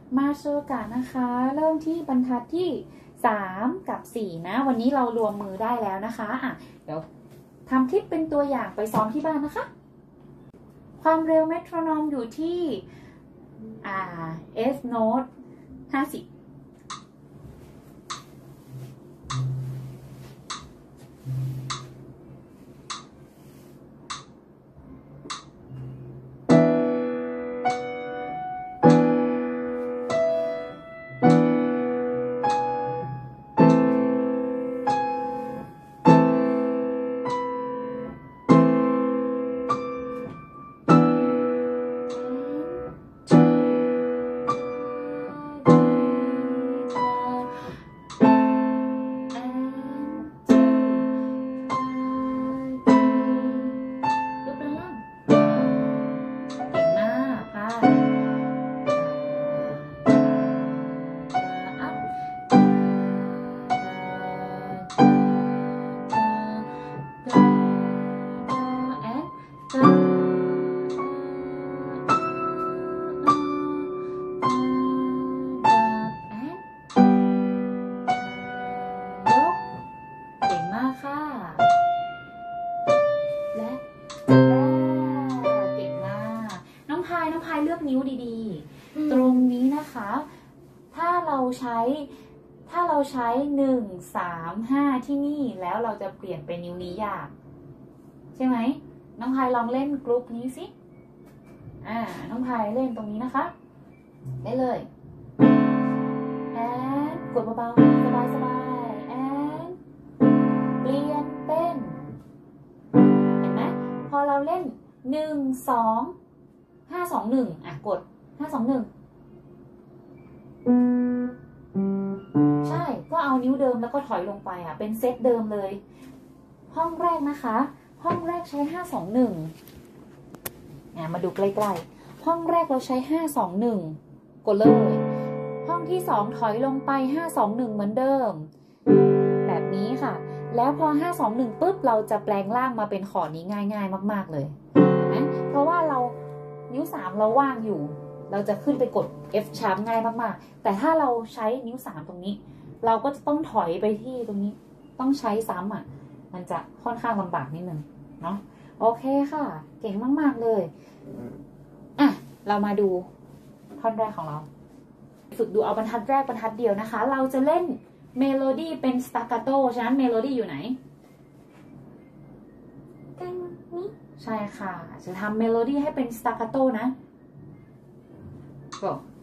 มาเชอกันนะคะ เริ่มที่บรรทัดที่3กับ4นะวันนี้เรารวมมือได้แล้วนะคะเดี๋ยวทำคลิปเป็นตัวอย่างไปซ้อมที่บ้านนะคะความเร็วเมโทรโนมอยู่ที่F note 50น้องพายเลือกนิ้วดีๆตรงนี้นะคะถ้าเราใช้1 3 5ที่นี่แล้วเราจะเปลี่ยนเป็นนิ้วนี้ยากใช่ไหมน้องพายลองเล่นกรุ๊ปนี้สิน้องพายเล่นตรงนี้นะคะได้เลยแอนกดเบาๆสบายๆแอนเปลี่ยนเป็นเห็นไหมพอเราเล่น1 2 5 2 1กด5 2 1ใช่ก็เอานิ้วเดิมแล้วก็ถอยลงไปเป็นเซตเดิมเลยห้องแรกนะคะห้องแรกใช้5 2 1มาดูใกล้ๆห้องแรกเราใช้5 2 1กดเลยห้องที่2ถอยลงไป5 2 1เหมือนเดิมแบบนี้ค่ะแล้วพอ5 2 1ปุ๊บเราจะแปลงร่างมาเป็นคอร์ดนี้ง่ายๆมากๆเลยเห็นไหมเพราะว่าเรานิ้ว3เราว่างอยู่เราจะขึ้นไปกด F sharp ง่ายมากๆแต่ถ้าเราใช้นิ้ว3ตรงนี้เราก็จะต้องถอยไปที่ตรงนี้ต้องใช้ซ้ำมันจะค่อนข้างลำบากนิดนึงเนาะโอเคค่ะเก่งมากๆเลยเรามาดูท่อนแรกของเราฝึกดูเอาบรรทัดแรกบรรทัดเดียวนะคะเราจะเล่นเมโลดี้เป็นสตาคาโตฉะนั้นเมโลดี้อยู่ไหนตรงนี้ใช่ค่ะจะทำเมโลดี้ให้เป็นสตาคาโตนะก็